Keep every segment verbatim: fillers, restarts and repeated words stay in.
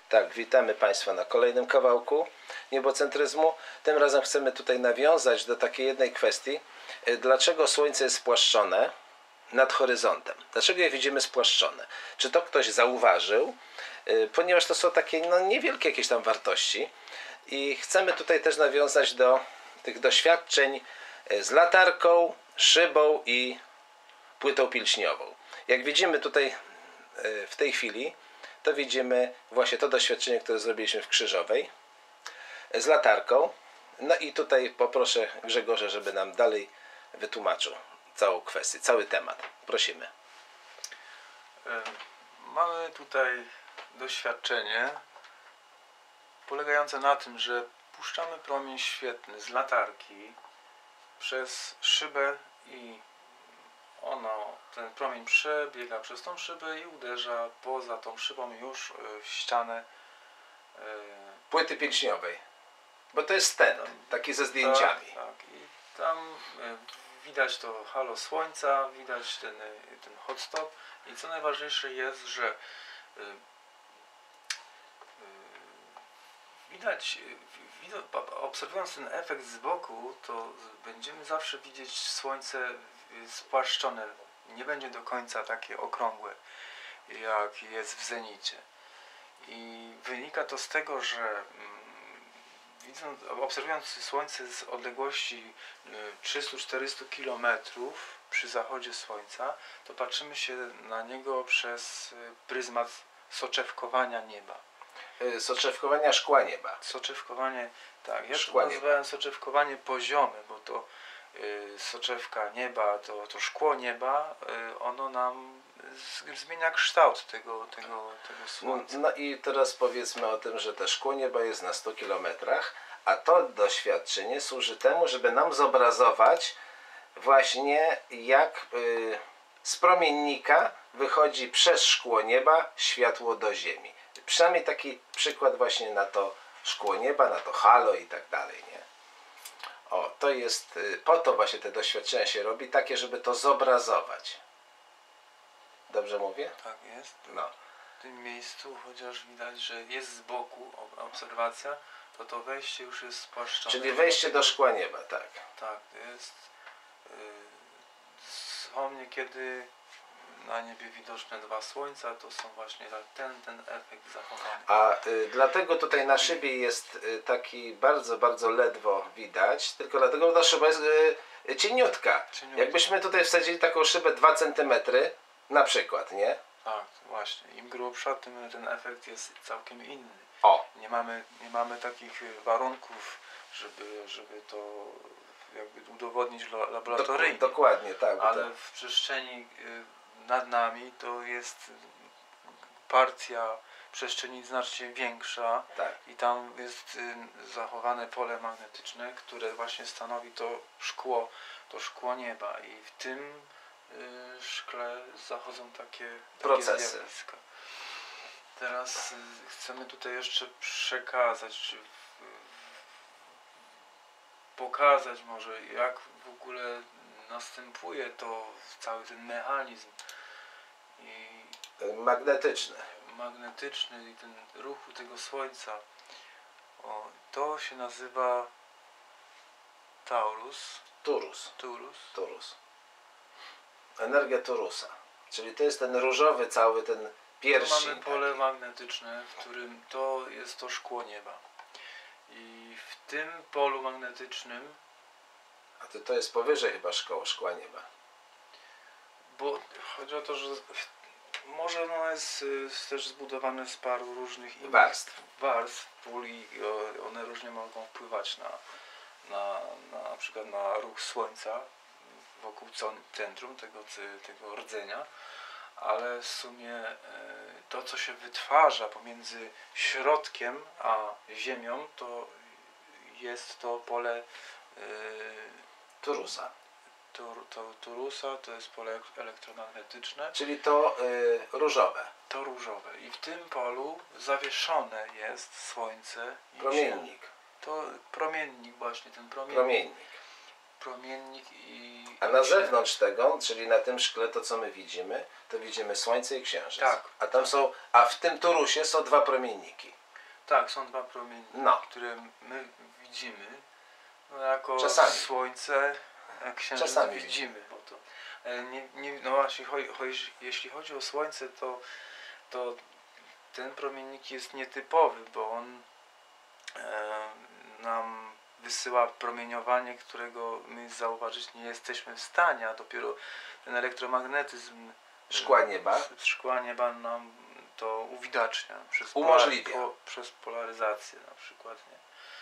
Tak, witamy Państwa na kolejnym kawałku niebocentryzmu. Tym razem chcemy tutaj nawiązać do takiej jednej kwestii. Dlaczego Słońce jest spłaszczone nad horyzontem? Dlaczego je widzimy spłaszczone? Czy to ktoś zauważył? Ponieważ to są takie no, niewielkie jakieś tam wartości. I chcemy tutaj też nawiązać do tych doświadczeń z latarką, szybą i płytą pilśniową. Jak widzimy tutaj w tej chwili, to widzimy właśnie to doświadczenie, które zrobiliśmy w Krzyżowej z latarką. No i tutaj poproszę Grzegorza, żeby nam dalej wytłumaczył całą kwestię, cały temat. Prosimy. Mamy tutaj doświadczenie polegające na tym, że puszczamy promień świetlny z latarki przez szybę i ono, ten promień przebiega przez tą szybę i uderza poza tą szybą już w ścianę Płyty pilśniowej. Bo to jest ten, taki ze zdjęciami. Tak, tak. I tam widać to halo słońca, widać ten, ten hot stop i co najważniejsze jest, że widać, obserwując ten efekt z boku, to będziemy zawsze widzieć słońce spłaszczone. Nie będzie do końca takie okrągłe, jak jest w zenicie. I wynika to z tego, że widząc, obserwując słońce z odległości trzystu do czterystu kilometrów przy zachodzie słońca, to patrzymy się na niego przez pryzmat soczewkowania nieba. Soczewkowania szkła nieba. Soczewkowanie, tak, ja Szkła to nazywałem nieba. Soczewkowanie poziome, bo to y, soczewka nieba, to, to szkło nieba, y, ono nam z, zmienia kształt tego, tego, tego słońca. No, no i teraz powiedzmy o tym, że to szkło nieba jest na stu kilometrach, a to doświadczenie służy temu, żeby nam zobrazować właśnie jak y, z promiennika wychodzi przez szkło nieba światło do Ziemi. Przynajmniej taki przykład właśnie na to szkło nieba, na to halo i tak dalej, nie? O, to jest, po to właśnie te doświadczenia się robi, takie, żeby to zobrazować. Dobrze mówię? Tak jest. No. W tym miejscu, chociaż widać, że jest z boku obserwacja, to to wejście już jest spłaszczone. Czyli wejście do szkła nieba, tak. Tak, jest. Yy, są niekiedy na niebie widoczne dwa słońca, to są właśnie ten, ten efekt zachowany. A y, dlatego tutaj na szybie jest y, taki bardzo, bardzo ledwo widać, tylko dlatego, że ta szyba jest y, cieniutka. Cieniutka. Jakbyśmy tutaj wsadzili taką szybę dwa centymetry, na przykład, nie? Tak, właśnie. Im grubsza, tym ten efekt jest całkiem inny. O! Nie mamy, nie mamy takich warunków, żeby, żeby to jakby udowodnić laboratoryjnie. Dok dokładnie, tak. Ale tak. w przestrzeni nad nami to jest partia przestrzeni znacznie większa, tak. I tam jest zachowane pole magnetyczne, które właśnie stanowi to szkło, to szkło nieba i w tym szkle zachodzą takie, takie procesy. zjawiska. Teraz chcemy tutaj jeszcze przekazać, czy pokazać może, jak w ogóle następuje to cały ten mechanizm i magnetyczny magnetyczny i ten ruchu tego słońca. O, to się nazywa Taurus. Turus. Turus. Turus. Energia Turusa. Czyli to jest ten różowy cały ten pierścień. Tu mamy pole taki. magnetyczne, w którym to jest to szkło nieba. I w tym polu magnetycznym, a to, to jest powyżej chyba szkoły szkła nieba. Bo chodzi o to, że może ono jest, jest też zbudowane z paru różnych innych warstw, warstw pól i one różnie mogą wpływać na, na, na, na przykład na ruch słońca wokół centrum tego, tego rdzenia, ale w sumie to, co się wytwarza pomiędzy środkiem a Ziemią, to jest to pole yy, Turusa. Tur, to, Turusa, to jest pole elektromagnetyczne. Czyli to y, różowe. To różowe. I w tym polu zawieszone jest Słońce i promiennik. Ziemia. To promiennik właśnie, ten promiennik. Promiennik. Promiennik i... A na zewnątrz tego, czyli na tym szkle, to co my widzimy, to widzimy Słońce i Księżyc. Tak. A tam tak. są, a w tym Turusie są dwa promienniki. Tak, są dwa promienie, No. które my widzimy no, jako Czasami. Słońce, a Księżyc Czasami widzimy. Bo to, e, nie, nie, no właśnie, cho, cho, jeśli chodzi o Słońce, to, to ten promiennik jest nietypowy, bo on e, nam wysyła promieniowanie, którego my zauważyć nie jesteśmy w stanie, a dopiero ten elektromagnetyzm Szkła nieba. z szkła nieba nam to uwidacznia przez, Umożliwia. po, przez polaryzację na przykład. Nie?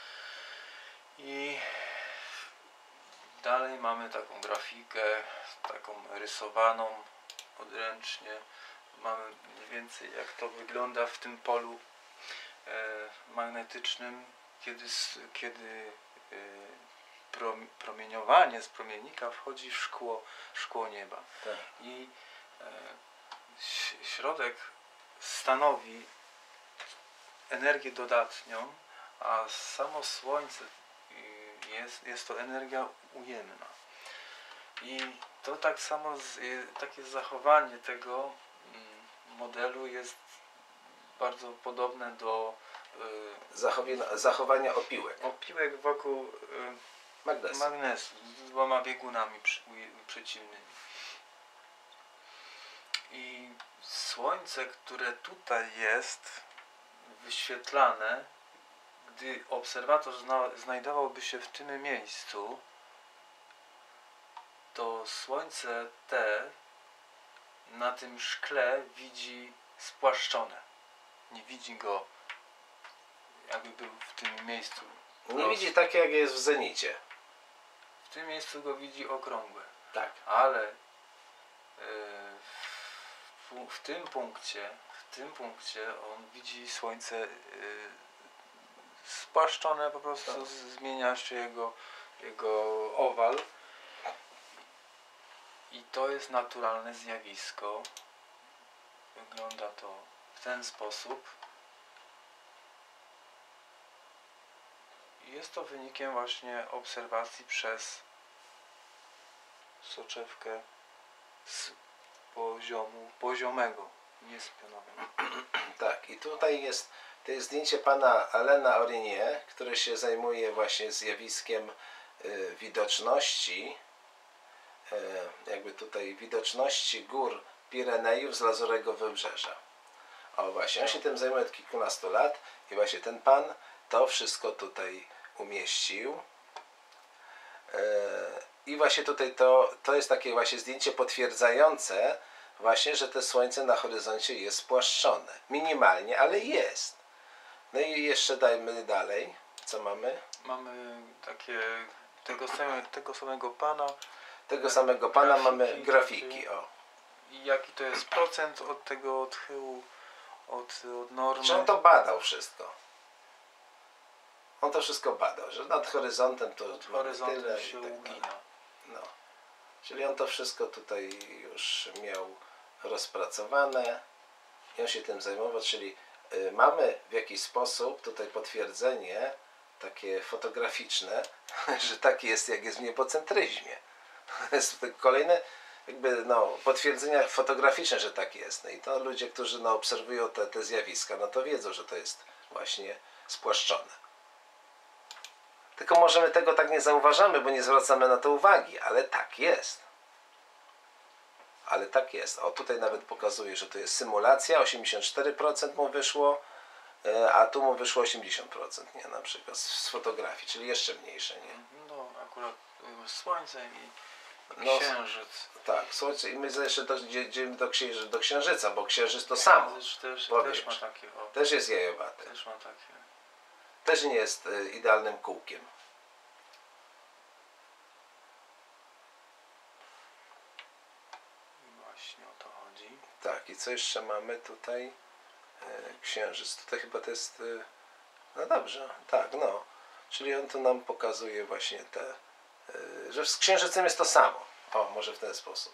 I dalej mamy taką grafikę, taką rysowaną odręcznie. Mamy mniej więcej jak to wygląda w tym polu e, magnetycznym, kiedy, s- kiedy e, prom, promieniowanie z promiennika wchodzi w szkło, szkło nieba. Tak. I e, ś- środek stanowi energię dodatnią, a samo Słońce y, jest, jest to energia ujemna. I to tak samo, z, y, takie zachowanie tego mm, modelu jest bardzo podobne do Zachowania, zachowania opiłek. y, opiłek wokół y, Magnesu. magnesu z dwoma biegunami przy, uje- przeciwnymi. I Słońce, które tutaj jest wyświetlane, gdy obserwator zna, znajdowałby się w tym miejscu, to Słońce te na tym szkle widzi spłaszczone. Nie widzi go, jakby był w tym miejscu. Nie prosto. widzi tak, jak jest w zenicie. W tym miejscu go widzi okrągłe. Tak. Ale yy, w, w tym punkcie, w tym punkcie on widzi Słońce yy, spłaszczone, po prostu Tak. z, zmienia się jego, jego owal. I to jest naturalne zjawisko. Wygląda to w ten sposób. I jest to wynikiem właśnie obserwacji przez soczewkę z poziomu poziomego, nie z pionowego. Tak. I tutaj jest, to jest zdjęcie pana Alena Aurinie, który się zajmuje właśnie zjawiskiem y, widoczności, y, jakby tutaj widoczności gór Pirenejów z Lazurego Wybrzeża. O właśnie, on się tym zajmuje od kilkunastu lat i właśnie ten pan to wszystko tutaj umieścił. E, I właśnie tutaj to, to jest takie właśnie zdjęcie potwierdzające właśnie, że to Słońce na horyzoncie jest spłaszczone. Minimalnie, ale jest. No i jeszcze dajmy dalej. Co mamy? Mamy takie tego samego, tego samego pana Tego samego pana Grafiki mamy takie. grafiki. O. i jaki to jest procent od tego odchyłu od, od normy. Że on to badał wszystko. On to wszystko badał, że nad horyzontem to Od mamy horyzontu tyle i się tak dalej. ugina. No. Czyli on to wszystko tutaj już miał rozpracowane i on się tym zajmował, czyli y, mamy w jakiś sposób tutaj potwierdzenie takie fotograficzne, że tak jest, jak jest w niebocentryzmie. To jest kolejne jakby no, potwierdzenia fotograficzne, że tak jest. No i to ludzie, którzy no, obserwują te, te zjawiska, no to wiedzą, że to jest właśnie spłaszczone. Tylko może my tego tak nie zauważamy, bo nie zwracamy na to uwagi, ale tak jest. Ale tak jest. O, tutaj nawet pokazuje, że to jest symulacja, osiemdziesiąt cztery procent mu wyszło, a tu mu wyszło osiemdziesiąt procent, nie, na przykład z fotografii, czyli jeszcze mniejsze, nie? No akurat y, Słońce i No, Księżyc. Tak, Słońce i my jeszcze dojdziemy do, księży, do Księżyca, bo Księżyc to samo. Księżyc też, powiem też ma ci. takie, o, Też jest jajowaty. też ma takie. Też nie jest y, idealnym kółkiem. Właśnie o to chodzi. Tak, i co jeszcze mamy tutaj? E, Księżyc. Tutaj chyba to jest... E, no dobrze, tak, no. Czyli on tu nam pokazuje właśnie te... E, że z Księżycem jest to samo. O, może w ten sposób.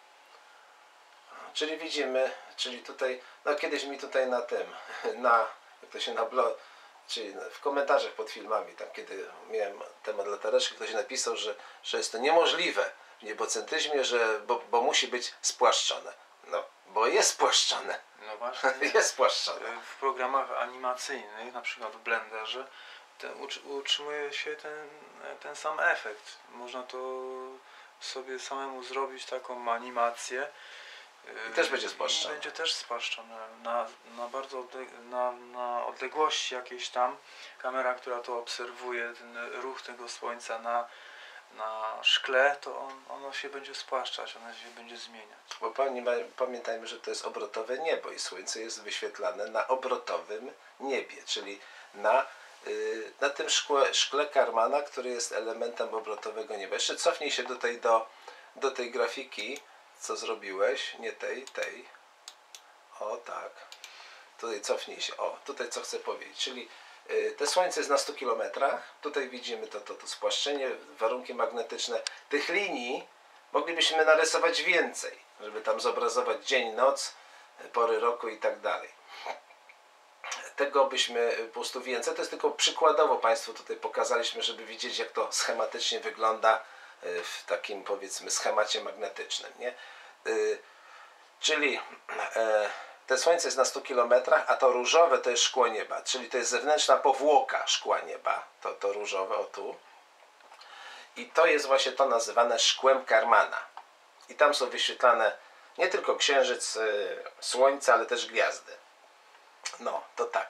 Czyli widzimy, czyli tutaj... No kiedyś mi tutaj na tym, na... Jak to się na blog... Czyli w komentarzach pod filmami, tam kiedy miałem temat latareczki, ktoś napisał, że, że jest to niemożliwe w niebocentryzmie, że, bo, bo musi być spłaszczone. No, bo jest spłaszczone. No właśnie. Jest spłaszczone. W programach animacyjnych, na przykład w Blenderze, ten, utrzymuje się ten, ten sam efekt. Można to sobie samemu zrobić taką animację. I też będzie spłaszczone. I będzie też spłaszczone. Na, na bardzo odle na, na odległości jakiejś tam kamera, która to obserwuje, ten ruch tego słońca na, na szkle, to on, ono się będzie spłaszczać, ono się będzie zmieniać. Bo pamiętajmy, że to jest obrotowe niebo i słońce jest wyświetlane na obrotowym niebie, czyli na, yy, na tym szkle, szkle Karmana, który jest elementem obrotowego nieba. Jeszcze cofnij się tutaj do, do tej grafiki, co zrobiłeś, nie tej, tej. O tak. Tutaj cofnij się. O, tutaj co chcę powiedzieć, czyli yy, te słońce jest na stu kilometrach. Tutaj widzimy to, to, to spłaszczenie, warunki magnetyczne tych linii. Moglibyśmy narysować więcej, żeby tam zobrazować dzień, noc, pory roku i tak dalej. Tego byśmy po prostu więcej, to jest tylko przykładowo Państwu tutaj pokazaliśmy, żeby widzieć, jak to schematycznie wygląda w takim, powiedzmy, schemacie magnetycznym, nie? Czyli te słońce jest na stu kilometrach, a to różowe to jest szkło nieba, czyli to jest zewnętrzna powłoka szkła nieba, to, to różowe, o tu. I to jest właśnie to nazywane szkłem Karmana. I tam są wyświetlane nie tylko księżyc, y, słońce, ale też gwiazdy. No, to tak.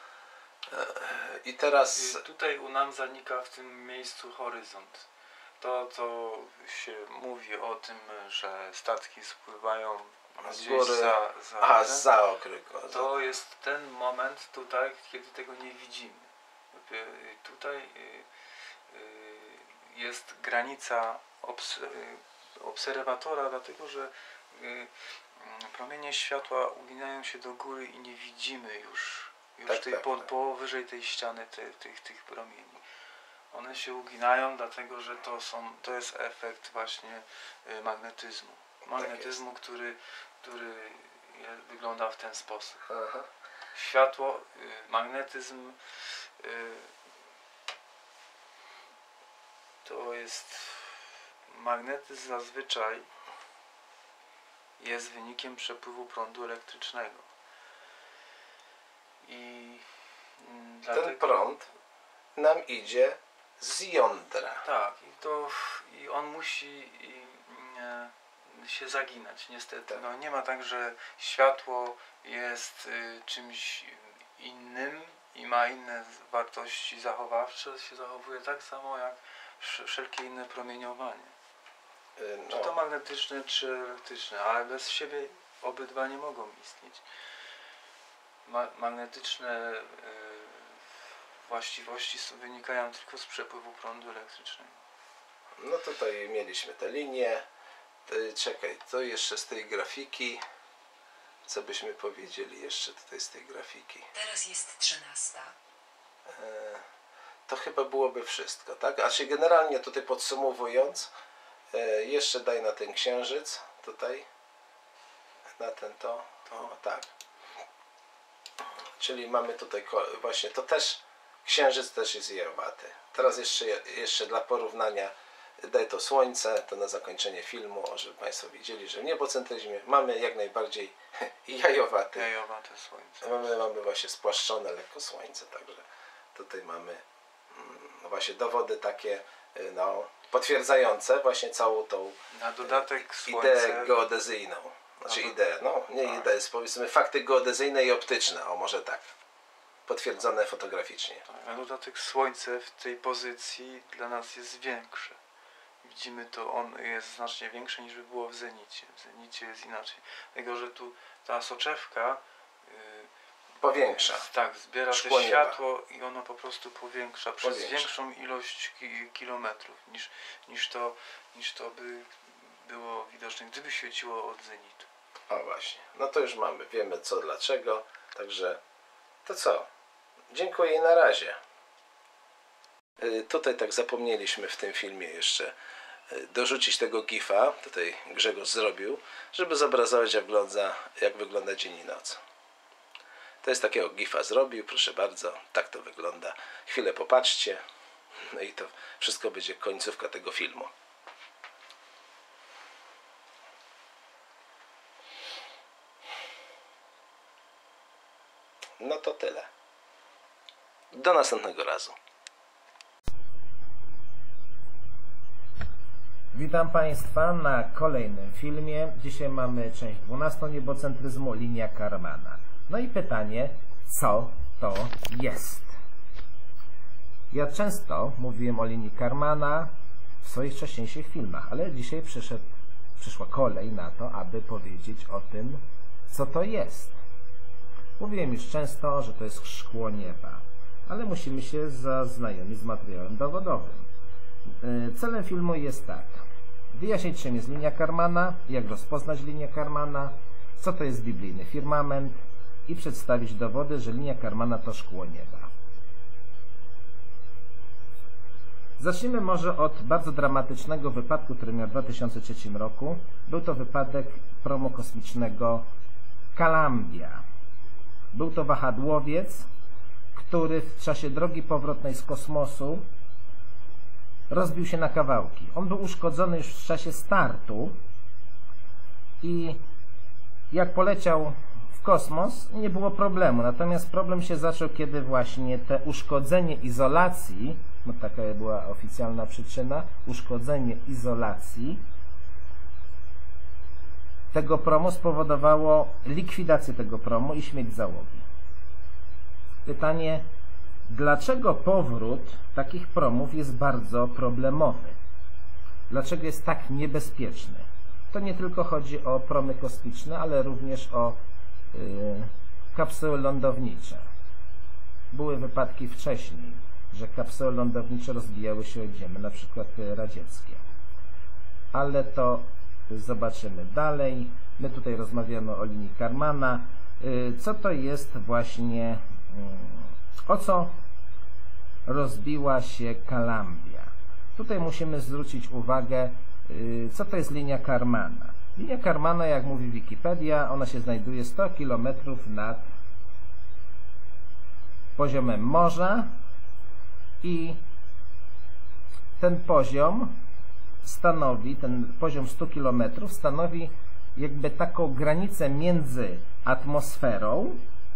I teraz... I tutaj u nas zanika w tym miejscu horyzont. To, co się mówi o tym, że statki spływają z gdzieś góry, za, za, aha, za okryku. to jest ten moment tutaj, kiedy tego nie widzimy. Tutaj jest granica obs obserwatora, dlatego że promienie światła uginają się do góry i nie widzimy już, już tak, tej, tak, po, tak. powyżej tej ściany te, tych, tych promieni. One się uginają, dlatego że to, są, to jest efekt właśnie magnetyzmu. Magnetyzmu, tak który, który jest, wygląda w ten sposób. Aha. Światło, magnetyzm to jest magnetyzm zazwyczaj jest wynikiem przepływu prądu elektrycznego. I dlatego, ten prąd nam idzie z jądra. Tak, i to i on musi i, e, się zaginać, niestety. Tak. No, nie ma tak, że światło jest y, czymś innym i ma inne wartości zachowawcze, się zachowuje tak samo jak wszelkie inne promieniowanie. Y, no. Czy to magnetyczne, czy elektryczne, ale bez siebie obydwa nie mogą istnieć. Ma magnetyczne y, właściwości wynikają tylko z przepływu prądu elektrycznego. No tutaj mieliśmy te linie. Czekaj, to jeszcze z tej grafiki. Co byśmy powiedzieli jeszcze tutaj z tej grafiki? Teraz jest trzynasta. E, to chyba byłoby wszystko, tak? A czy generalnie tutaj podsumowując, e, jeszcze daj na ten księżyc, tutaj, na ten to, o, tak. Czyli mamy tutaj właśnie, to też, księżyc też jest jajowaty. Teraz jeszcze, jeszcze dla porównania daj to słońce, to na zakończenie filmu, żeby Państwo widzieli, że w niebocentryzmie mamy jak najbardziej jajowaty. Jajowate słońce. Mamy, mamy właśnie spłaszczone lekko słońce, także tutaj mamy no właśnie dowody takie no, potwierdzające właśnie całą tą na dodatek ideę słońce, geodezyjną. Znaczy to, ideę, no nie tak. ideę, powiedzmy fakty geodezyjne i optyczne, o może tak. Potwierdzone fotograficznie. Tak, na dodatek słońce w tej pozycji dla nas jest większe. Widzimy to, on jest znacznie większy niż by było w zenicie. W zenicie jest inaczej. Dlatego, że tu ta soczewka yy, powiększa. Tak, zbiera szkło te nieba. światło i ono po prostu powiększa przez Powiększa. większą ilość ki kilometrów niż, niż, to, niż to by było widoczne, gdyby świeciło od zenitu. O właśnie, no to już mamy, wiemy co, dlaczego, także to co? Dziękuję i na razie. Yy, tutaj tak zapomnieliśmy w tym filmie jeszcze yy, dorzucić tego gifa, tutaj Grzegorz zrobił, żeby zobrazować jak wygląda, jak wygląda dzień i noc. To jest takiego gifa zrobił, proszę bardzo, tak to wygląda. Chwilę popatrzcie, no i to wszystko będzie końcówka tego filmu. No to tyle. Do następnego razu. Witam Państwa na kolejnym filmie. Dzisiaj mamy część dwunastą niebocentryzmu, linia Karmana. No i pytanie, co to jest? Ja często mówiłem o linii Karmana w swoich wcześniejszych filmach, ale dzisiaj przyszedł, przyszła kolej na to, aby powiedzieć o tym, co to jest. Mówiłem już często, że to jest szkło nieba, ale musimy się zaznajomić z materiałem dowodowym. Celem filmu jest tak: wyjaśnić, czym jest linia Karmana, jak rozpoznać linię Karmana, co to jest biblijny firmament i przedstawić dowody, że linia Karmana to szkło nieba. Zacznijmy może od bardzo dramatycznego wypadku, który miał w dwa tysiące trzecim roku. Był to wypadek promu kosmicznego Columbia. Był to wahadłowiec, który w czasie drogi powrotnej z kosmosu rozbił się na kawałki. On był uszkodzony już w czasie startu i jak poleciał w kosmos, nie było problemu. Natomiast problem się zaczął, kiedy właśnie te uszkodzenie izolacji, no taka była oficjalna przyczyna, uszkodzenie izolacji tego promu spowodowało likwidację tego promu i śmierć załogi. Pytanie, dlaczego powrót takich promów jest bardzo problemowy? Dlaczego jest tak niebezpieczny? To nie tylko chodzi o promy kosmiczne, ale również o yy, kapsuły lądownicze. Były wypadki wcześniej, że kapsuły lądownicze rozbijały się o ziemię, na przykład radzieckie. Ale to zobaczymy dalej. My tutaj rozmawiamy o linii Karmana. Yy, co to jest właśnie... Yy, O co rozbiła się Columbia? Tutaj musimy zwrócić uwagę, co to jest linia Karmana. Linia Karmana, jak mówi Wikipedia, ona się znajduje sto kilometrów nad poziomem morza i ten poziom stanowi, ten poziom stu kilometrów stanowi jakby taką granicę między atmosferą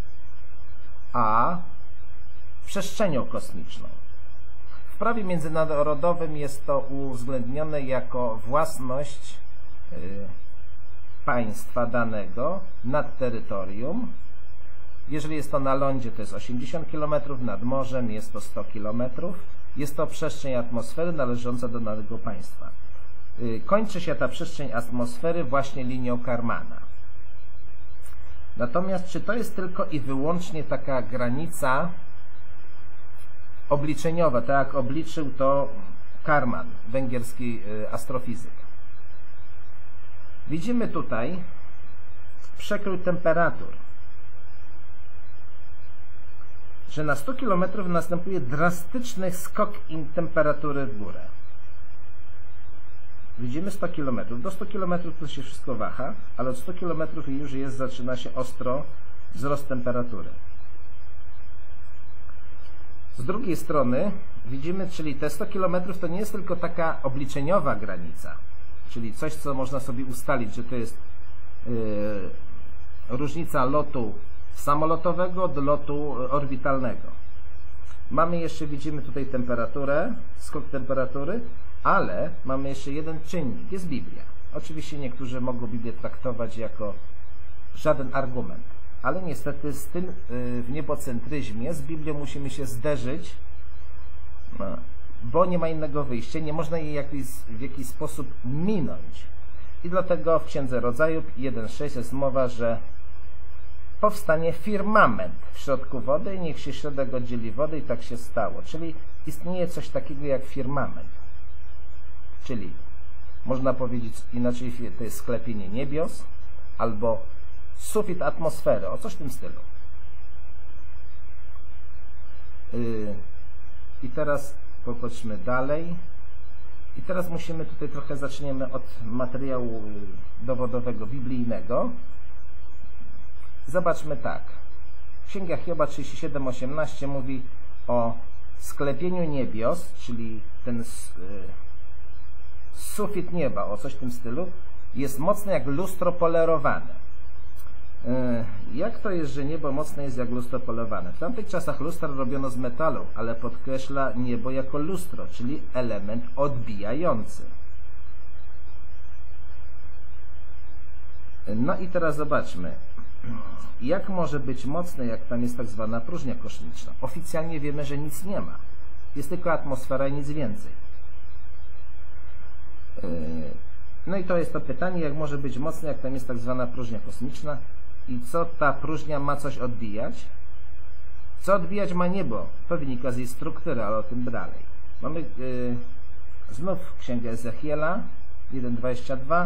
a przestrzenią kosmiczną. W prawie międzynarodowym jest to uwzględnione jako własność y, państwa danego nad terytorium. Jeżeli jest to na lądzie, to jest osiemdziesiąt kilometrów, nad morzem jest to sto kilometrów. Jest to przestrzeń atmosfery należąca do danego państwa. Y, kończy się ta przestrzeń atmosfery właśnie linią Karmana. Natomiast czy to jest tylko i wyłącznie taka granica obliczeniowa, tak jak obliczył to Karman, węgierski astrofizyk? Widzimy tutaj przekrój temperatur, że na sto kilometrów następuje drastyczny skok temperatury w górę. Widzimy sto kilometrów. Do stu kilometrów to się wszystko waha, ale od stu kilometrów już jest, zaczyna się ostro wzrost temperatury. Z drugiej strony widzimy, czyli te sto kilometrów to nie jest tylko taka obliczeniowa granica, czyli coś, co można sobie ustalić, że to jest yy, różnica lotu samolotowego do lotu orbitalnego. Mamy jeszcze, widzimy tutaj temperaturę, skok temperatury, ale mamy jeszcze jeden czynnik, jest Biblia. Oczywiście niektórzy mogą Biblię traktować jako żaden argument, ale niestety z tym w niebocentryzmie, z Biblią musimy się zderzyć, no, bo nie ma innego wyjścia, nie można jej jakiś, w jakiś sposób minąć. I dlatego w Księdze Rodzaju jeden sześć jest mowa, że powstanie firmament w środku wody i niech się środek oddzieli wody, i tak się stało. Czyli istnieje coś takiego jak firmament. Czyli można powiedzieć inaczej, to jest sklepienie niebios albo sufit atmosfery, o coś w tym stylu. Yy, I teraz popatrzmy dalej. I teraz musimy tutaj trochę zaczniemy od materiału dowodowego, biblijnego. Zobaczmy tak. Księga Hioba trzydzieści siedem osiemnaście mówi o sklepieniu niebios, czyli ten yy, sufit nieba, o coś w tym stylu, jest mocno jak lustro polerowane. Jak to jest, że niebo mocne jest jak lustro polowane? W tamtych czasach lustra robiono z metalu, ale podkreśla niebo jako lustro, czyli element odbijający. No i teraz zobaczmy, jak może być mocne, jak tam jest tak zwana próżnia kosmiczna. Oficjalnie wiemy, że nic nie ma. Jest tylko atmosfera i nic więcej. No i to jest to pytanie, jak może być mocne, jak tam jest tak zwana próżnia kosmiczna i co ta próżnia ma coś odbijać? Co odbijać ma niebo? To wynika z jej struktury, ale o tym dalej. Mamy yy, znów Księgę Ezechiela jeden dwadzieścia dwa.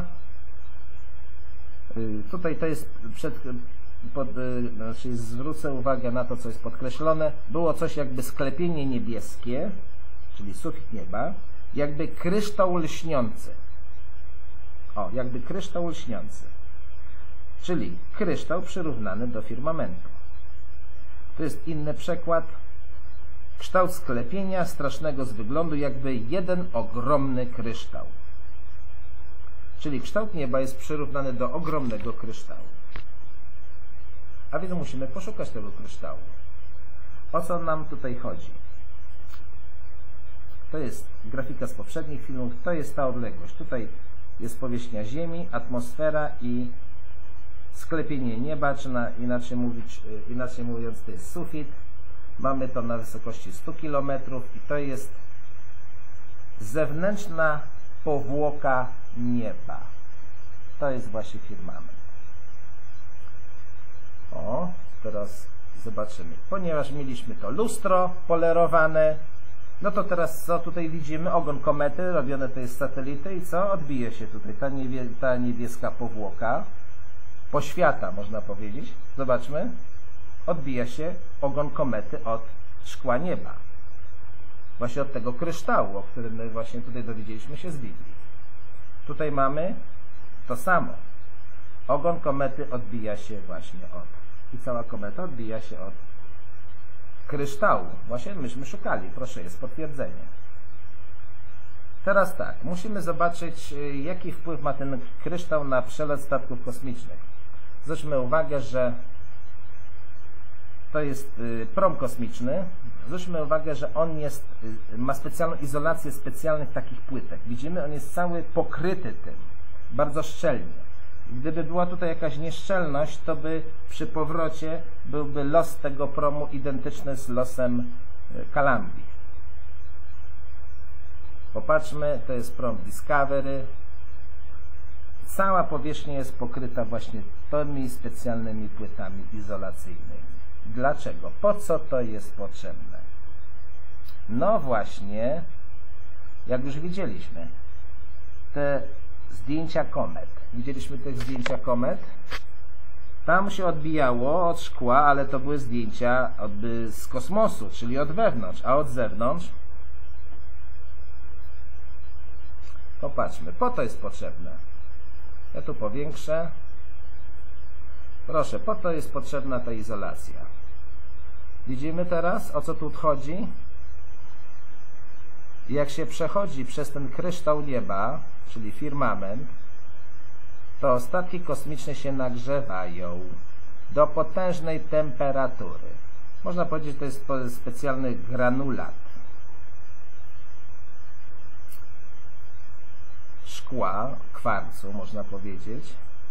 Yy, tutaj to jest przed, pod, yy, znaczy zwrócę uwagę na to, co jest podkreślone. Było coś jakby sklepienie niebieskie, czyli sufit nieba, jakby kryształ lśniący. O, jakby kryształ lśniący. Czyli kryształ przyrównany do firmamentu. To jest inny przekład. Kształt sklepienia strasznego z wyglądu, jakby jeden ogromny kryształ. Czyli kształt nieba jest przyrównany do ogromnego kryształu. A więc musimy poszukać tego kryształu. O co nam tutaj chodzi? To jest grafika z poprzednich filmów. To jest ta odległość. Tutaj jest powierzchnia Ziemi, atmosfera i sklepienie nieba, czy na, inaczej, mówić, inaczej mówiąc, to jest sufit. Mamy to na wysokości stu kilometrów i to jest zewnętrzna powłoka nieba. To jest właśnie firmament. O, teraz zobaczymy. Ponieważ mieliśmy to lustro polerowane, no to teraz co tutaj widzimy? Ogon komety, robione to jest z satelity i co? Odbije się tutaj ta, niebie, ta niebieska powłoka. Poświata, można powiedzieć. Zobaczmy. Odbija się ogon komety od szkła nieba. Właśnie od tego kryształu, o którym my właśnie tutaj dowiedzieliśmy się z Biblii. Tutaj mamy to samo. Ogon komety odbija się właśnie od... I cała kometa odbija się od kryształu. Właśnie myśmy szukali. Proszę, jest potwierdzenie. Teraz tak. Musimy zobaczyć, jaki wpływ ma ten kryształ na przelot statków kosmicznych. Zwróćmy uwagę, że to jest prom kosmiczny. Zwróćmy uwagę, że on jest, ma specjalną izolację specjalnych takich płytek. Widzimy, on jest cały pokryty tym. Bardzo szczelnie. Gdyby była tutaj jakaś nieszczelność, to by przy powrocie byłby los tego promu identyczny z losem Columbii. Popatrzmy, to jest prom Discovery. Cała powierzchnia jest pokryta właśnie tymi specjalnymi płytami izolacyjnymi. Dlaczego? Po co to jest potrzebne? No właśnie, jak już widzieliśmy, te zdjęcia komet. Widzieliśmy te zdjęcia komet? Tam się odbijało od szkła, ale to były zdjęcia z kosmosu, czyli od wewnątrz, a od zewnątrz. Popatrzmy, po to jest potrzebne. Ja tu powiększę. Proszę, po to jest potrzebna ta izolacja. Widzimy teraz, o co tu chodzi? Jak się przechodzi przez ten kryształ nieba, czyli firmament, to statki kosmiczne się nagrzewają do potężnej temperatury. Można powiedzieć, że to jest specjalny granulat szkła, kwarcu, można powiedzieć.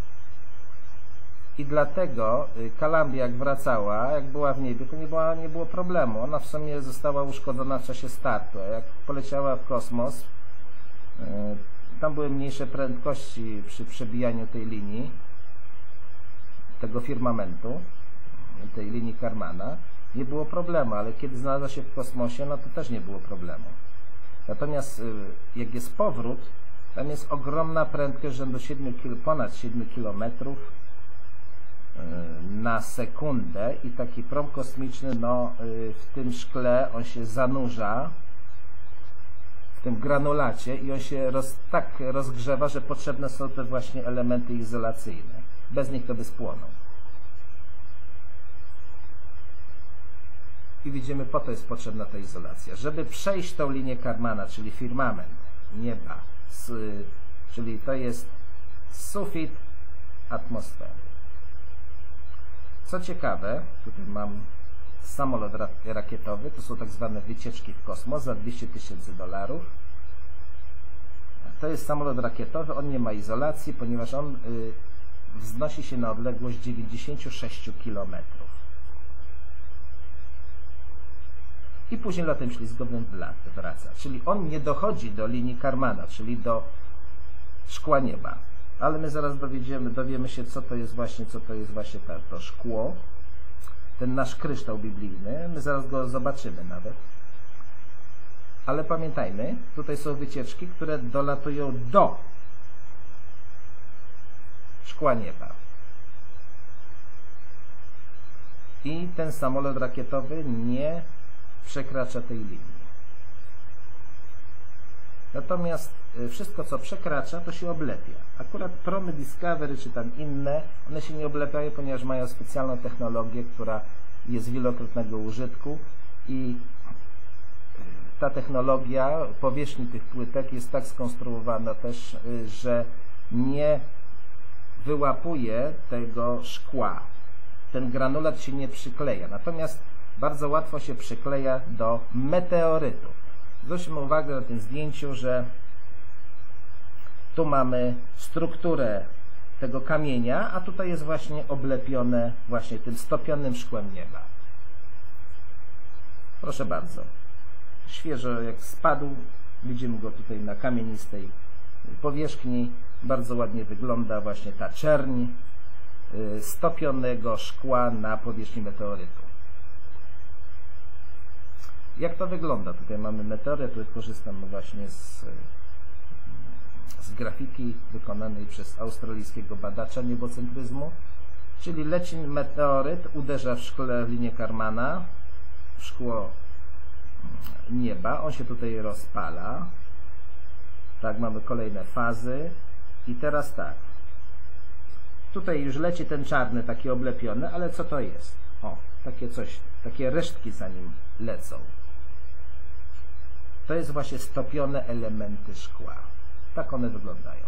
I dlatego Columbia, jak wracała, jak była w niebie, to nie, była, nie było problemu. Ona w sumie została uszkodzona w czasie startu. A jak poleciała w kosmos, tam były mniejsze prędkości przy przebijaniu tej linii, tego firmamentu, tej linii Karmana. Nie było problemu, ale kiedy znalazła się w kosmosie, no to też nie było problemu. Natomiast jak jest powrót, tam jest ogromna prędkość rzędu ponad siedmiu kilometrów na sekundę i taki prom kosmiczny, no, w tym szkle on się zanurza w tym granulacie i on się roz, tak rozgrzewa, że potrzebne są te właśnie elementy izolacyjne. Bez nich to by spłonął. I widzimy, po to jest potrzebna ta izolacja. Żeby przejść tą linię Karmana, czyli firmament nieba, z, czyli to jest sufit atmosfery. Co ciekawe, tutaj mam samolot rakietowy, to są tak zwane wycieczki w kosmos za dwieście tysięcy dolarów. To jest samolot rakietowy, on nie ma izolacji, ponieważ on y, wznosi się na odległość dziewięćdziesiąt sześć kilometrów. I później lotem ślizgowym wraca. Czyli on nie dochodzi do linii Karmana, czyli do szkła nieba. Ale my zaraz dowiedziemy, dowiemy się, co to jest właśnie, co to jest właśnie to, to szkło. Ten nasz kryształ biblijny, my zaraz go zobaczymy nawet. Ale pamiętajmy, tutaj są wycieczki, które dolatują do szkła nieba. I ten samolot rakietowy nie przekracza tej linii. Natomiast wszystko, co przekracza, to się oblepia. Akurat promy Discovery czy tam inne, one się nie oblepiają, ponieważ mają specjalną technologię, która jest wielokrotnego użytku i ta technologia powierzchni tych płytek jest tak skonstruowana też, że nie wyłapuje tego szkła. Ten granulat się nie przykleja. Natomiast bardzo łatwo się przykleja do meteorytów. Zwróćmy uwagę na tym zdjęciu, że tu mamy strukturę tego kamienia, a tutaj jest właśnie oblepione właśnie tym stopionym szkłem nieba. Proszę bardzo. Świeżo jak spadł, widzimy go tutaj na kamienistej powierzchni. Bardzo ładnie wygląda właśnie ta czerń stopionego szkła na powierzchni meteorytu. Jak to wygląda? Tutaj mamy meteoryt, tutaj korzystam właśnie z, z grafiki wykonanej przez australijskiego badacza niebocentryzmu. Czyli leci meteoryt, uderza w szkle w linię Karmana, w szkło nieba, on się tutaj rozpala. Tak, mamy kolejne fazy. I teraz tak. Tutaj już leci ten czarny, taki oblepiony, ale co to jest? O, takie coś, takie resztki za nim lecą. To jest właśnie stopione elementy szkła. Tak one wyglądają.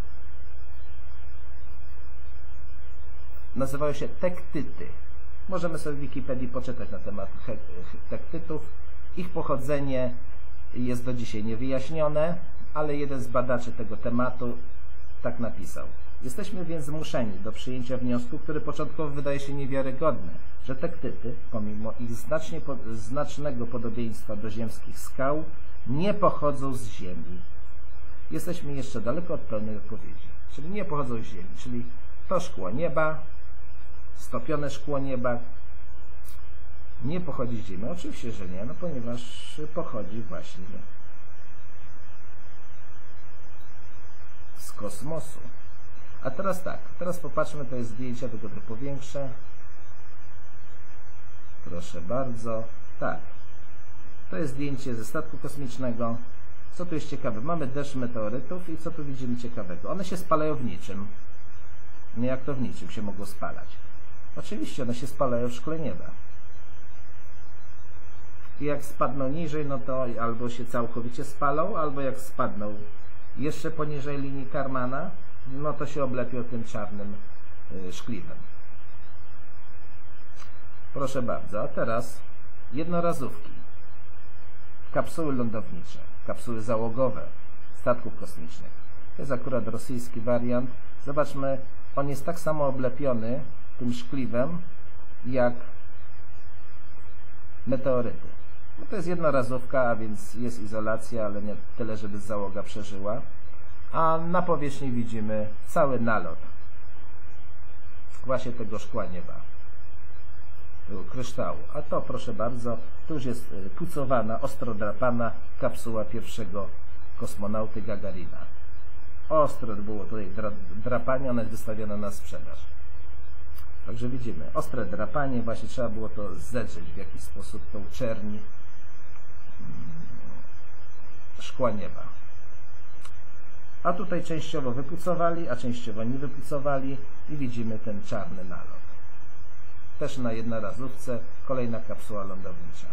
Nazywają się tektyty. Możemy sobie w Wikipedii poczytać na temat tektytów. Ich pochodzenie jest do dzisiaj niewyjaśnione, ale jeden z badaczy tego tematu tak napisał. Jesteśmy więc zmuszeni do przyjęcia wniosku, który początkowo wydaje się niewiarygodny, że tektyty, pomimo ich znacznie, znacznego podobieństwa do ziemskich skał, nie pochodzą z Ziemi. Jesteśmy jeszcze daleko od pełnej odpowiedzi. Czyli nie pochodzą z Ziemi, czyli to szkło nieba, stopione szkło nieba, nie pochodzi z Ziemi. Oczywiście, że nie, no ponieważ pochodzi właśnie z kosmosu. A teraz tak, teraz popatrzmy, to jest zdjęcie, tylko to powiększę. Proszę bardzo. Tak, to jest zdjęcie ze statku kosmicznego. Co tu jest ciekawe? Mamy deszcz meteorytów i co tu widzimy ciekawego? One się spalają w niczym. Nie jak to w niczym się mogą spalać. Oczywiście one się spalają w szkle nieba. I jak spadną niżej, no to albo się całkowicie spalą, albo jak spadną jeszcze poniżej linii Karmana, no to się oblepią tym czarnym szkliwem. Proszę bardzo, a teraz jednorazówki, kapsuły lądownicze, kapsuły załogowe statków kosmicznych. To jest akurat rosyjski wariant. Zobaczmy, on jest tak samo oblepiony tym szkliwem jak meteoryty. No to jest jednorazówka, a więc jest izolacja, ale nie tyle, żeby załoga przeżyła. A na powierzchni widzimy cały nalot właśnie tego szkła nieba, tego kryształu. A to, proszę bardzo, tu już jest pucowana, ostro drapana kapsuła pierwszego kosmonauty Gagarina. Ostro było tutaj drapanie, ona jest wystawiona na sprzedaż. Także widzimy, ostre drapanie, właśnie trzeba było to zedrzeć w jakiś sposób, tą czerń szkła nieba. A tutaj częściowo wypucowali, a częściowo nie wypucowali i widzimy ten czarny nalot. Też na jednorazówce kolejna kapsuła lądownicza.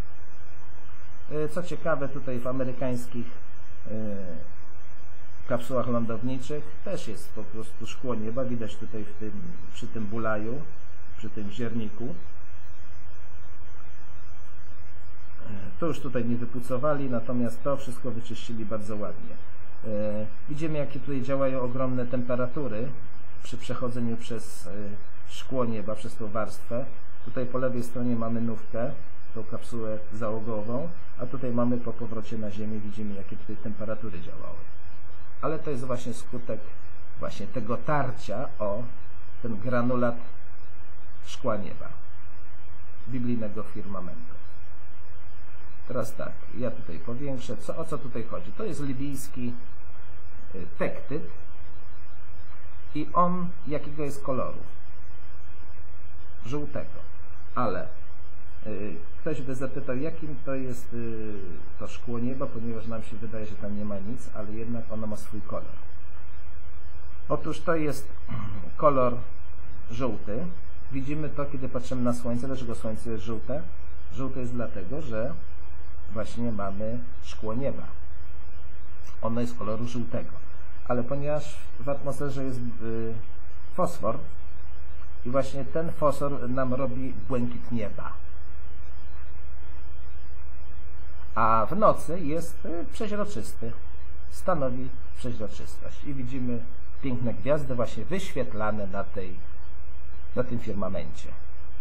Co ciekawe, tutaj w amerykańskich kapsułach lądowniczych też jest po prostu szkło nieba. Widać tutaj w tym, przy tym bulaju przy tym zierniku. To już tutaj nie wypucowali, natomiast to wszystko wyczyścili bardzo ładnie. Widzimy, jakie tutaj działają ogromne temperatury przy przechodzeniu przez szkło nieba, przez tą warstwę. Tutaj po lewej stronie mamy nówkę, tą kapsułę załogową, a tutaj mamy po powrocie na Ziemię, widzimy, jakie tutaj temperatury działały. Ale to jest właśnie skutek właśnie tego tarcia o ten granulat szkła nieba, biblijnego firmamentu. Teraz tak, ja tutaj powiększę. Co, o co tutaj chodzi? To jest libijski tektyt i on jakiego jest koloru? Żółtego. Ale y, ktoś by zapytał, jakim to jest y, to szkło nieba, ponieważ nam się wydaje, że tam nie ma nic, ale jednak ono ma swój kolor. Otóż to jest kolor żółty. Widzimy to, kiedy patrzymy na Słońce. Dlaczego Słońce jest żółte? Żółte jest dlatego, że właśnie mamy szkło nieba. Ono jest koloru żółtego. Ale ponieważ w atmosferze jest y, fosfor i właśnie ten fosfor nam robi błękit nieba. A w nocy jest y, przeźroczysty. Stanowi przeźroczystość. I widzimy piękne gwiazdy właśnie wyświetlane na, tej, na tym firmamencie.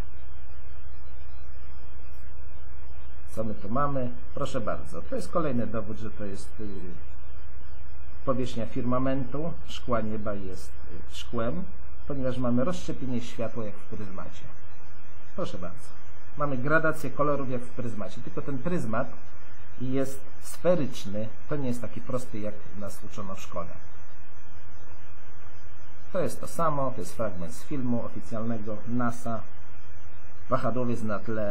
Co my tu mamy? Proszę bardzo, to jest kolejny dowód, że to jest y, powierzchnia firmamentu. Szkła nieba jest y, szkłem, ponieważ mamy rozszczepienie światła jak w pryzmacie. Proszę bardzo. Mamy gradację kolorów jak w pryzmacie, tylko ten pryzmat jest sferyczny, to nie jest taki prosty, jak nas uczono w szkole. To jest to samo, to jest fragment z filmu oficjalnego NASA. Wahadłowiec na tle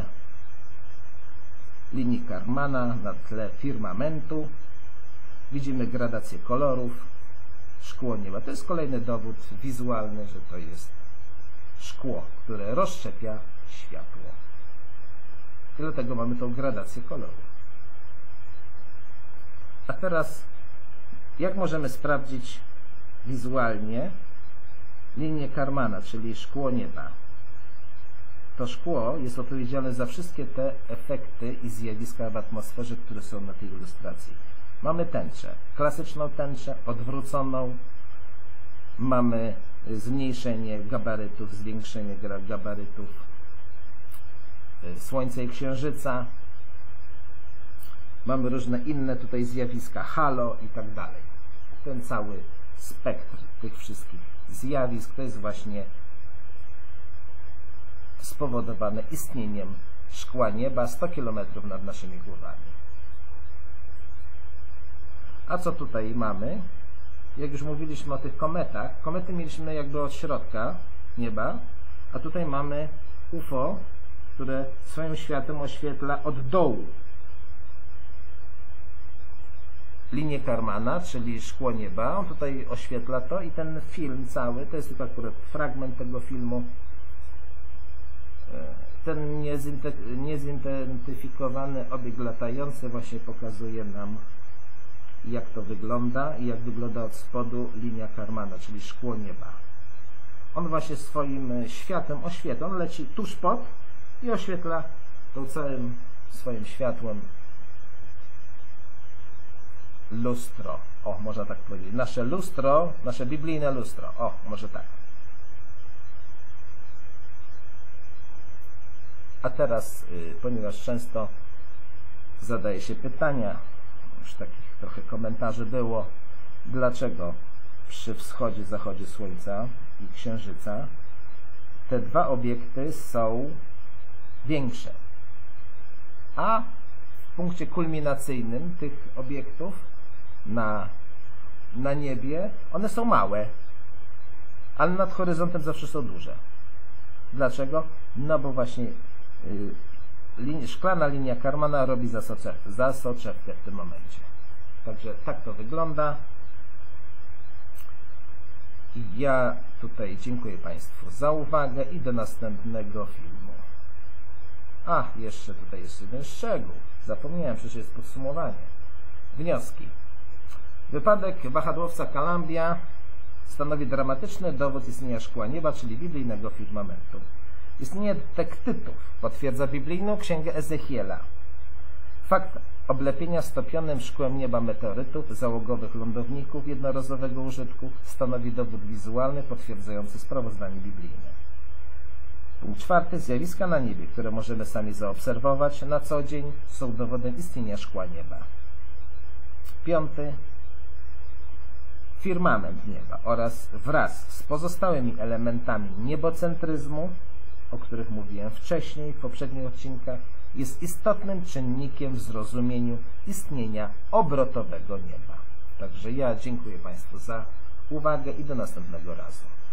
linii Karmana, na tle firmamentu. Widzimy gradację kolorów, szkło nieba. To jest kolejny dowód wizualny, że to jest szkło, które rozszczepia światło. I dlatego mamy tą gradację kolorów. A teraz, jak możemy sprawdzić wizualnie linię Karmana, czyli szkło nieba? To szkło jest odpowiedzialne za wszystkie te efekty i zjawiska w atmosferze, które są na tej ilustracji. Mamy tęczę, klasyczną tęczę, odwróconą. Mamy zmniejszenie gabarytów, zwiększenie gabarytów Słońca i Księżyca. Mamy różne inne tutaj zjawiska, halo i tak dalej. Ten cały spektr tych wszystkich zjawisk to jest właśnie spowodowane istnieniem szkła nieba sto kilometrów nad naszymi głowami. A co tutaj mamy? Jak już mówiliśmy o tych kometach, komety mieliśmy jakby od środka nieba, a tutaj mamy U F O, które swoim światłem oświetla od dołu linię Karmana, czyli szkło nieba. On tutaj oświetla to i ten film cały, to jest tylko akurat fragment tego filmu. Ten niezidentyfikowany obiekt latający właśnie pokazuje nam, jak to wygląda i jak wygląda od spodu linia Karmana, czyli szkło nieba. On właśnie swoim światłem oświetla, on leci tuż pod i oświetla tą całym swoim światłem lustro. O, można tak powiedzieć. Nasze lustro, nasze biblijne lustro. O, może tak. A teraz, ponieważ często zadaje się pytania, już takich trochę komentarzy było, dlaczego przy wschodzie, zachodzie Słońca i Księżyca te dwa obiekty są większe, a w punkcie kulminacyjnym tych obiektów na, na niebie one są małe, ale nad horyzontem zawsze są duże. Dlaczego? No bo właśnie y, linia, szklana linia Karmana robi zasoczewkę, zasoczewkę w tym momencie. Także tak to wygląda. I ja tutaj dziękuję Państwu za uwagę i do następnego filmu. A, jeszcze tutaj jest jeden szczegół. Zapomniałem, przecież jest podsumowanie. Wnioski. Wypadek wahadłowca Columbia stanowi dramatyczny dowód istnienia szkła nieba, czyli biblijnego firmamentu. Istnienie tektytów potwierdza biblijną księgę Ezechiela. Fakt oblepienia stopionym szkłem nieba meteorytów, załogowych lądowników jednorazowego użytku stanowi dowód wizualny potwierdzający sprawozdanie biblijne. Punkt czwarty. Zjawiska na niebie, które możemy sami zaobserwować na co dzień, są dowodem istnienia szkła nieba. Piąty. Firmament nieba oraz wraz z pozostałymi elementami niebocentryzmu, o których mówiłem wcześniej w poprzednich odcinkach, jest istotnym czynnikiem w zrozumieniu istnienia obrotowego nieba. Także ja dziękuję Państwu za uwagę i do następnego razu.